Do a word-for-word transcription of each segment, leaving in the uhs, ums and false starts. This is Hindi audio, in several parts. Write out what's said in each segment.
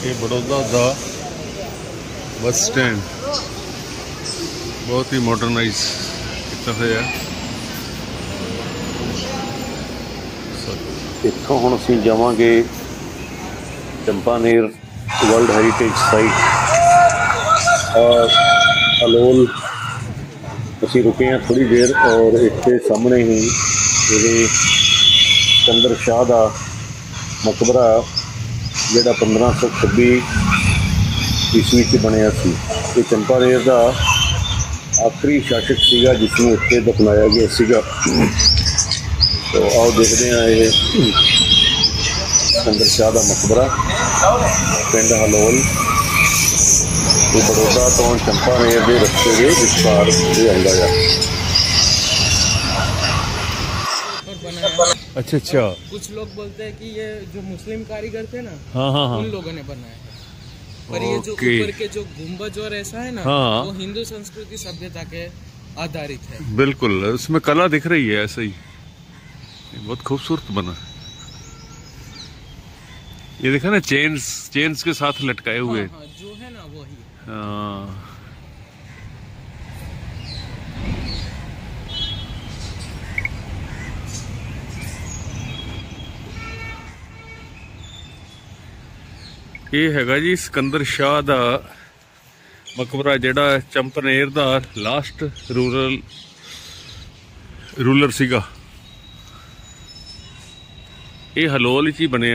ये बड़ौदा दा बस स्टैंड बहुत ही मॉडर्नाइज किया होया। इत्थों हुण असीं जावांगे चंपानेर वर्ल्ड हैरीटेज साइट और हलोल असीं रुके हैं थोड़ी देर और इत्थे सामने ही ये सिकंदर शाह का मकबरा जिहड़ा पंद्रह सौ छब्बी ईस्वी च बनिया सी। ये चंपानेर का आखिरी शासक सीगा जिसनूं इत्थे दफनाया गया सीगा। तो आओ देखते हैं ये सिकंदर शाह का मकबरा पिंड हलोल ये बड़ौदा तो चंपानेर के रस्ते के विचकार ये आंदा है। अच्छा अच्छा, कुछ लोग बोलते हैं कि ये जो मुस्लिम कारीगर थे ना, हाँ हाँ हाँ, उन लोगों ने बनाया है। पर ये जो ऊपर के जो गुंबज और ऐसा है ना, हाँ, वो हिंदू संस्कृति सभ्यता के आधारित है। बिल्कुल, उसमें कला दिख रही है ऐसे ही, बहुत खूबसूरत बना। ये देखा ना, चेन्स चेन्स के साथ लटकाए हुए। हाँ, हाँ, जो है ना वही। हाँ, ये हैगा जी सिकंदर शाह दा मकबरा जिहड़ा चंपानेर दा लास्ट रूरल रूलर सीगा। ये हलोल च ही बनिया।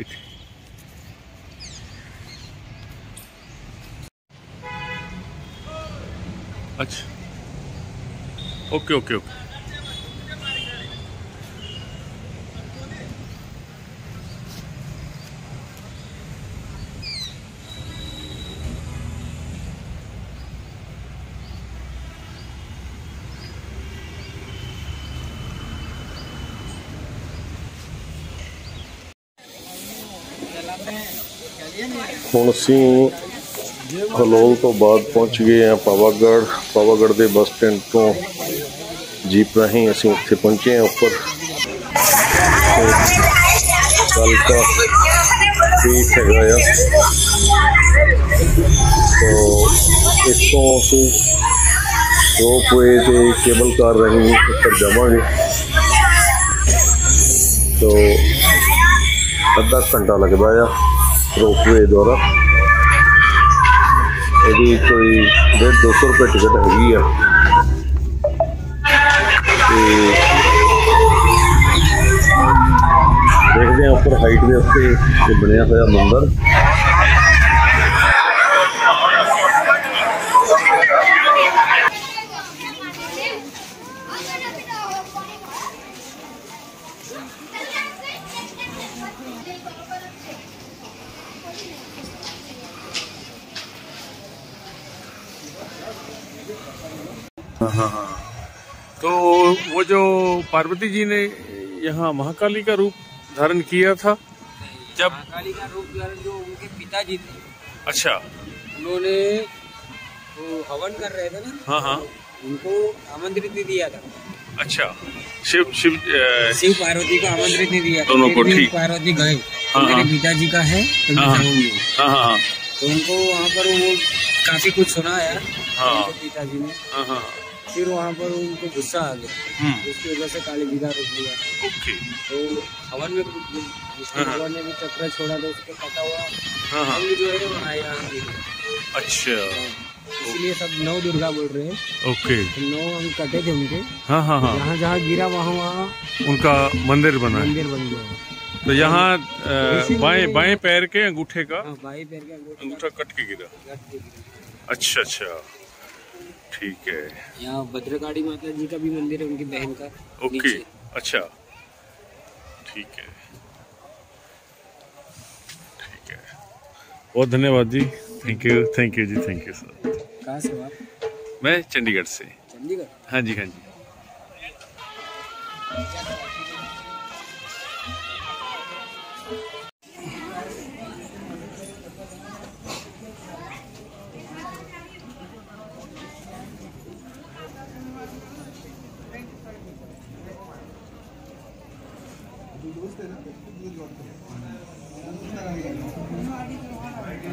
अच्छा, ओके ओके ओके। हुण असीं हलोल तो बाद पहुँच गए हैं पावागढ़। पावागढ़ के बस स्टैंड तो जीप राही असीं उत्थे पहुँचे हैं ऊपर। कालका पीठ हैगा आ, तो इतों असीं रोपवे ते केबल कार राही ऊपर जावांगे। तो अद्धा घंटा लगता है रोपवे द्वारा। यदि कोई डेढ़ दो सौ रुपये टिकट हैगी है। देखते हैं ऊपर हाइट के उत्ते बनया हुआ मंदिर। हाँ हाँ हाँ, तो वो जो पार्वती जी ने यहाँ महाकाली का रूप धारण किया था जब, महाकाली का रूप धारण जो उनके पिताजी थे, अच्छा, उन्होंने वो हवन कर रहे थे ना, हाँ हाँ, उनको आमंत्रित नहीं दिया था। अच्छा, शिव शिव आ, शिव पार्वती को आमंत्रित नहीं दिया दोनों को, ठीक। पार्वती गए, हाँ, मेरे हाँ, पिताजी का है तो मैं जाऊंगी। हाँ हाँ, तो उनको वहाँ पर वो काफी कुछ सुनाया हाँ, पिताजी ने। हाँ हाँ, फिर वहाँ पर उनको गुस्सा आ गया, उसकी वजह से काली जी का रूप लिया। ओके, तो हवन में विष्णु भगवान ने भी चक्र छोड़ा तो उसको कटा हुआ हाँ हाँ, जो है वो आया। अच्छा, इसलिए सब नौ दुर्गा बोल रहे हैं। ओके, तो नौ अंग कटे थे उनके, हाँ हाँ हाँ, जहाँ जहाँ गिरा वहाँ वहाँ उनका मंदिर बना है। मंदिर बन गया। तो यहाँ बाएं बाएं पैर के अंगूठे का, बाएं पैर का अंगूठा कट के गिरा। अच्छा अच्छा, ठीक है। यहाँ भद्रकाली माता जी का भी मंदिर है, उनकी बहन का। ओके, अच्छा, ठीक है ठीक है, बहुत धन्यवाद जी, thank you thank you ji, thank you sir. कहाँ से आप? मैं चंडीगढ़ से। चंडीगढ़? हाँ जी हाँ जी। दोस्त है ना,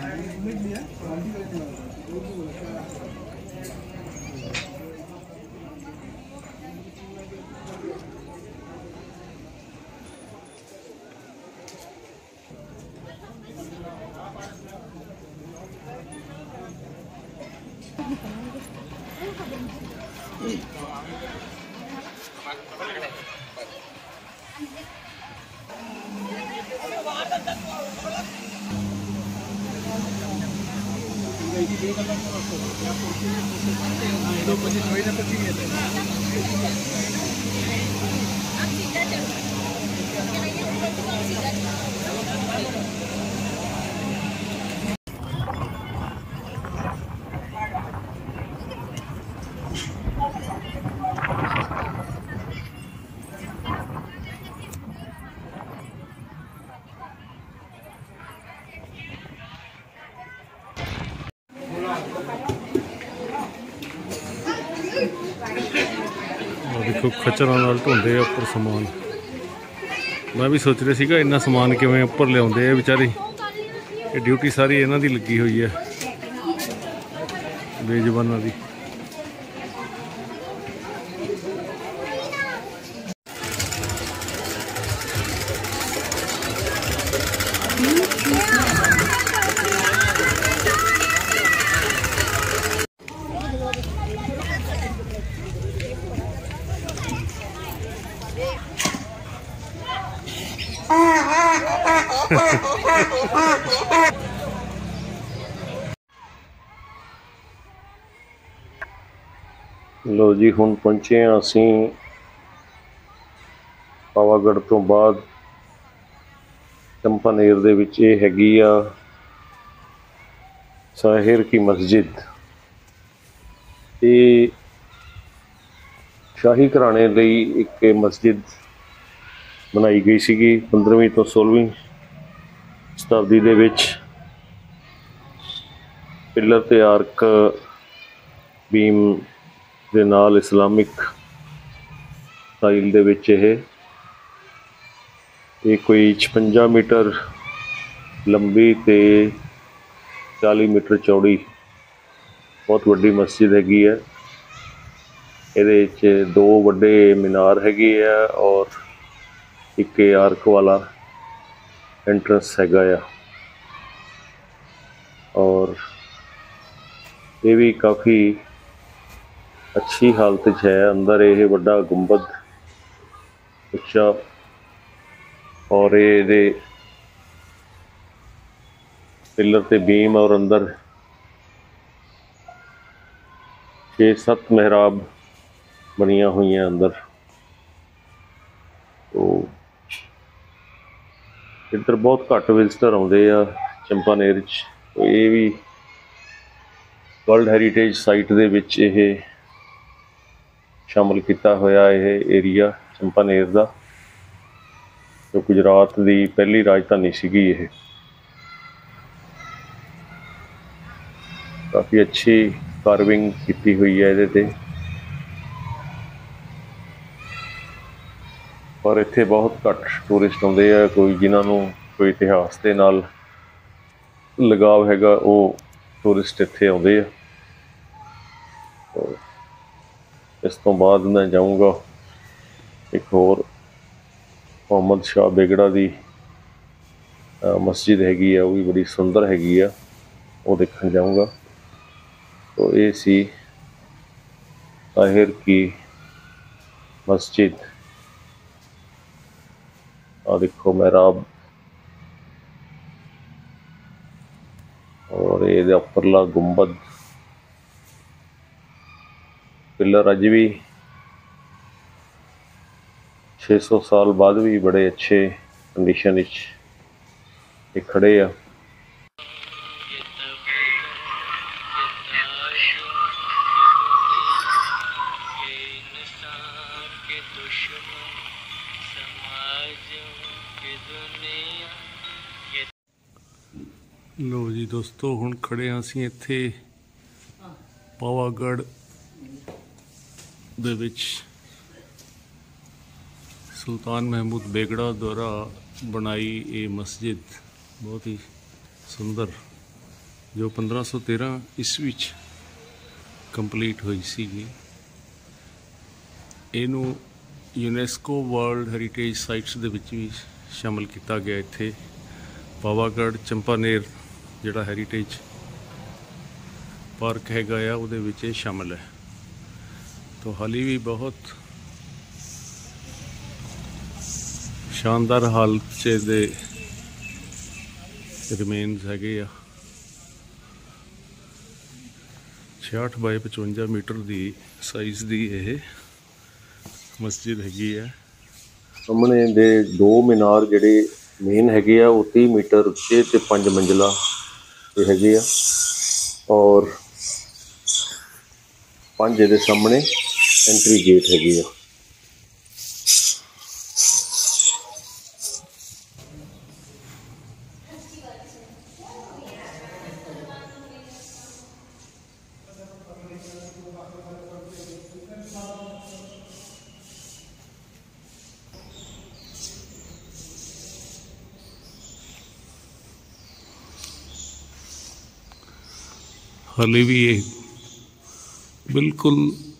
देखो खच्चरां नाल ढोंदे उपर समान। मैं भी सोच रहा सीगा इन्ना समान किवें उपर लियाउंदे आ बेचारे। ये ड्यूटी सारी इन्हां दी लगी हुई है बेजुबानां दी। लो जी हुण पहुंचे हैं असी पावागढ़ तो बाद चंपानेर दे विच। ये हैगी आ साहिर की मस्जिद। ये शाही घराने लई एक मस्जिद बनाई गई सीगी पंद्रहवीं तो सोलहवीं शताब्दी दे विच। पिलर ते आर्क बीम दे नाल इस्लामिक स्टाइल दे विच ये ये कोई छपंजा मीटर लंबी ते चाली मीटर चौड़ी बहुत वड्डी मस्जिद हैगी है। इहदे विच दो वड्डे मीनार हैगे है और एक आर्क वाला एंट्रेंस हैगा आ। और ये भी काफ़ी अच्छी हालत है। अंदर ये बड़ा गुंबद उच्चा और ये पिलर ते बीम और अंदर छे सत्त मेहराब बनिया हुई हैं अंदर। तो इधर बहुत घट विजिटर आते आ चंपानेर च। तो ये भी वर्ल्ड हैरीटेज साइट दे विच ये शामिल किया होया ये एरिया चंपानेर दा, जो गुजरात की पहली राजधानी सीगी। ये काफ़ी अच्छी कार्विंग की हुई है इहदे ते। पर इत्थे बहुत घट टूरिस्ट आउंदे आ। कोई जिन्होंने कोई इतिहास के नाल लगाव हैगा वो टूरिस्ट इत्थे आउंदे आ। तो इस तो बाद मैं जाऊँगा एक होर मोहम्मद शाह बेगड़ा की मस्जिद हैगी आ, वो भी बड़ी सुंदर हैगी आ, वो देखने जाऊँगा। तो ये सी साहिर की मस्जिद। आ देखो मेहराब और ये उपरला गुंबद। पिलर अज भी छे सौ साल बाद भी बड़े अच्छे कंडीशन ये खड़े आ। लो जी दोस्तों हुण खड़े हाँ असीं इत्थे पावागढ़ दे विच सुल्तान महमूद बेगड़ा द्वारा बनाई ये मस्जिद बहुत ही सुंदर ਜੋ ਪੰਦਰਾਂ ਸੌ ਤੇਰਾਂ ਈਸਵੀ 'ਚ ਕੰਪਲੀਟ ਹੋਈ ਸੀਗੀ। ਇਹਨੂੰ ਯੂਨੈਸਕੋ ਵਰਲਡ ਹੈਰੀਟੇਜ ਸਾਈਟਸ ਦੇ ਵਿੱਚ ਵੀ ਸ਼ਾਮਲ ਕੀਤਾ ਗਿਆ। ਇੱਥੇ ਪਾਵਾਗੜ੍ਹ ਚੰਪਾਨੇਰ ਜਿਹੜਾ ਹੈਰੀਟੇਜ ਪਾਰਕ ਹੈਗਾ ਆ ਉਹਦੇ ਵਿੱਚ ਇਹ ਸ਼ਾਮਲ ਹੈ। ਤਾਂ ਹਾਲੇ ਵੀ ਬਹੁਤ ਸ਼ਾਨਦਾਰ ਹਾਲਤ 'ਚ ਇਹਦੇ ਰਿਮੇਨਸ ਹੈਗੇ ਆ। ਛਿਆਹਠ ਬਾਈ ਪਚਵੰਜਾ ਮੀਟਰ ਦੀ ਸਾਈਜ਼ ਦੀ ਇਹ ਮਸਜਿਦ ਹੈਗੀ ਹੈ। ਸਾਹਮਣੇ ਦੇ ਦੋ ਮੀਨਾਰ ਜਿਹੜੇ ਮੇਨ ਹੈਗੇ ਆ ਉਹ ਤੀਹ ਮੀਟਰ ਉੱਚੇ ਤੇ ਪੰਜ ਮੰਜ਼ਿਲਾ ਤੇ ਹੈਗੇ ਆ, ਔਰ ਪੰਜ ਇਹਦੇ ਸਾਹਮਣੇ ਐਂਟਰੀ ਗੇਟ ਹੈਗੇ ਆ। ਹਾਲੇ ਵੀ ਇਹ ਬਿਲਕੁਲ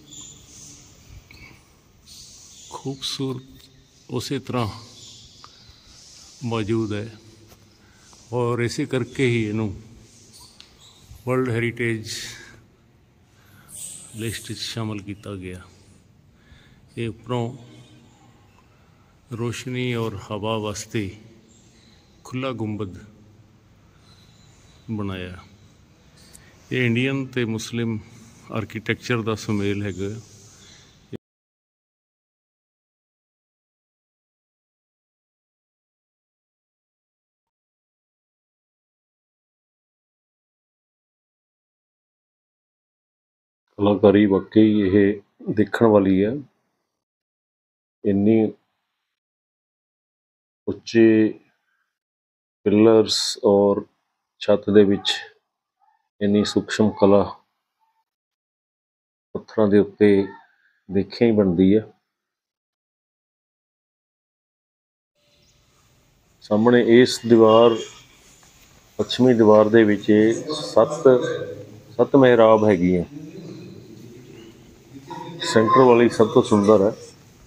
ਖੂਬਸੂਰਤ ਉਸੇ ਤਰ੍ਹਾਂ ਮੌਜੂਦ ਹੈ, ਔਰ ਇਸੇ ਕਰਕੇ ਹੀ ਇਹਨੂੰ ਵਰਲਡ ਹੈਰੀਟੇਜ ਲਿਸਟ 'ਚ ਸ਼ਾਮਲ ਕੀਤਾ ਗਿਆ। ਇਹ ਉੱਪਰੋਂ ਰੋਸ਼ਨੀ ਔਰ ਹਵਾ ਵਾਸਤੇ ਖੁੱਲ੍ਹਾ ਗੁੰਬਦ ਬਣਾਇਆ। ਇਹ ਇੰਡੀਅਨ ਤੇ ਮੁਸਲਿਮ ਆਰਕੀਟੈਕਚਰ ਦਾ ਸੁਮੇਲ ਹੈਗਾ। ਕਲਾਕਾਰੀ ਵਾਕਈ ਇਹ ਦੇਖਣ ਵਾਲੀ ਹੈ। ਇੰਨੀ ਉੱਚੇ ਪਿਲਰਸ ਔਰ ਛੱਤ ਦੇ ਵਿੱਚ ਇੰਨੀ ਸੂਖਸ਼ਮ ਕਲਾ ਪੱਥਰਾਂ ਦੇ ਉੱਤੇ ਦੇਖਿਆ ਹੀ ਬਣਦੀ ਹੈ। ਸਾਹਮਣੇ ਇਸ ਦੀਵਾਰ ਪੱਛਮੀ ਦੀਵਾਰ ਦੇ ਵਿੱਚ ਸੱਤ ਸੱਤ ਮਿਹਰਾਬ ਹੈਗੀਆਂ। ਸੈਂਟਰ ਵਾਲੀ ਸਭ ਤੋਂ ਸੁੰਦਰ ਹੈ।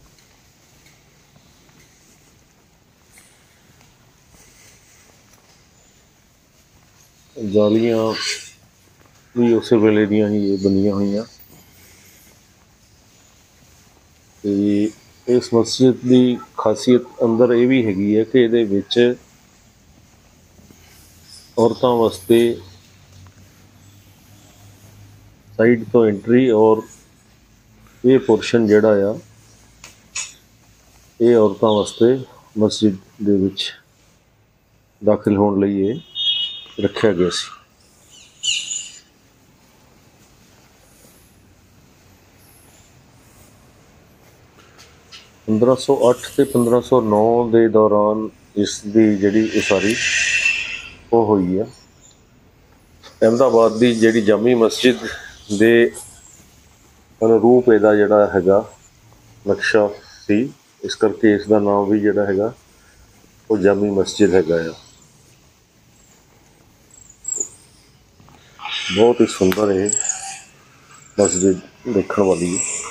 ਜਾਲੀਆਂ ਵੀ ਉਸੇ ਵੇਲੇ ਦੀਆਂ ਹੀ ਇਹ ਬਣੀਆਂ ਹੋਈਆਂ। ਤੇ ਇਸ ਮਸਜਿਦ ਦੀ ਖਾਸੀਅਤ ਅੰਦਰ ਇਹ ਵੀ ਹੈਗੀ ਹੈ ਕਿ ਇਹਦੇ ਵਿੱਚ ਔਰਤਾਂ ਵਾਸਤੇ ਸਾਈਡ ਤੋਂ ਐਂਟਰੀ, ਔਰ ਇਹ ਪੋਰਸ਼ਨ ਜਿਹੜਾ ਆ ਇਹ ਔਰਤਾਂ ਵਾਸਤੇ ਮਸਜਿਦ ਦੇ ਵਿੱਚ ਦਾਖਲ ਹੋਣ ਲਈ ਇਹ ਰੱਖਿਆ ਗਿਆ ਸੀ। ਪੰਦਰਾਂ ਸੌ ਅੱਠ ਤੇ ਪੰਦਰਾਂ ਸੌ ਨੌ ਦੇ ਦੌਰਾਨ ਇਸ ਦੀ ਜਿਹੜੀ ਉਸਾਰੀ ਉਹ ਹੋਈ ਹੈ। ਅਹਿਮਦਾਬਾਦ ਦੀ ਜਿਹੜੀ ਜਾਮੀ ਮਸਜਿਦ ਦੇ ਅਨੁਰੂਪ ਇਹਦਾ ਜਿਹੜਾ ਹੈਗਾ ਨਕਸ਼ਾ ਸੀ, ਇਸ ਕਰਕੇ ਇਸ ਦਾ ਨਾਮ ਵੀ ਜਿਹੜਾ ਹੈਗਾ ਉਹ ਜਾਮੀ ਮਸਜਿਦ ਹੈਗਾ ਆ। ਬਹੁਤ ਹੀ ਸੁੰਦਰ ਇਹ ਮਸਜਿਦ ਦੇਖਣ ਵਾਲੀ ਹੈ।